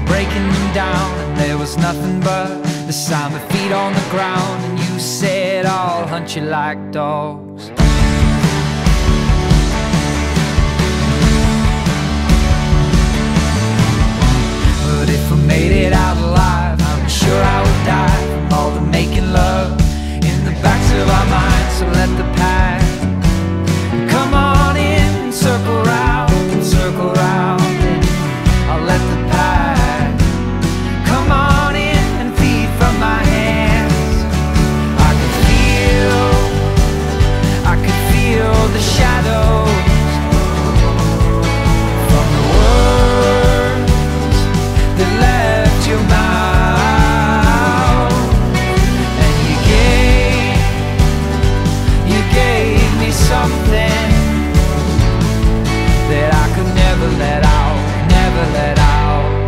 breaking them down, and there was nothing but the sound of feet on the ground. And you said, I'll hunt you like dogs. But if I made it out alive, I'm sure I would die from all the making love in the backs of our minds. So let the past come on in and circle round and circle round, and I'll let the past come on in and feed from my hands. I could feel the shadows from the words that left your mouth, and you gave me something that I could never let out, never let out.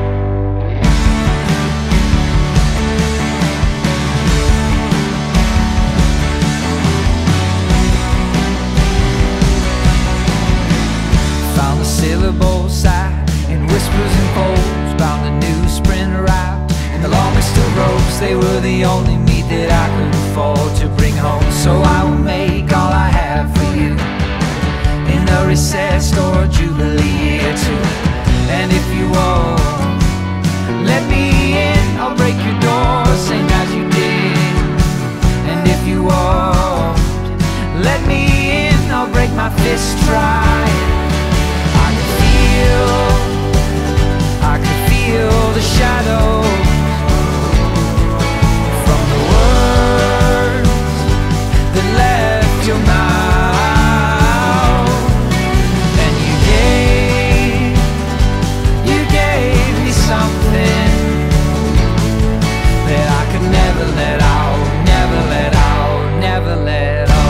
Found the syllable side in whispers and folds, bound a new sprint route and the longest of ropes. They were the only meat that I could afford to bring home. So I will make all I have for you in a recessed or a jubilee or two. And if you won't let me in, I'll break your door, same as you did. And if you won't let me in, I'll break my fist trying. I could feel the shadows from the words that left your mouth, and you gave me something that I could never let out, never let out, never let out.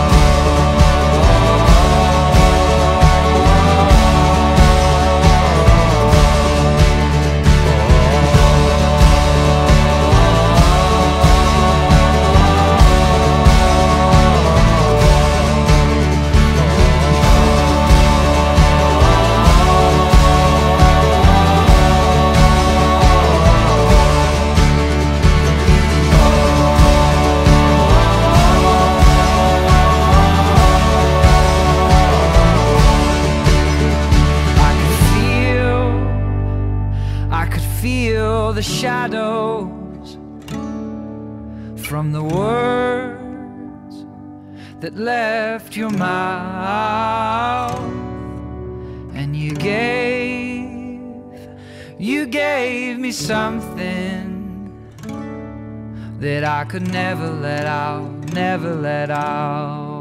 Feel the shadows from the words that left your mouth, and you gave me something that I could never let out, never let out.